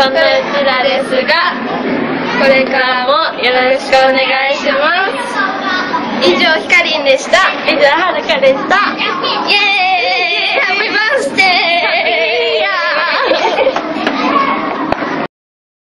そんなうちらですが、これからもよろしくお願いします。以上、ひかりんでした。以上、はるかでした。イエーイ。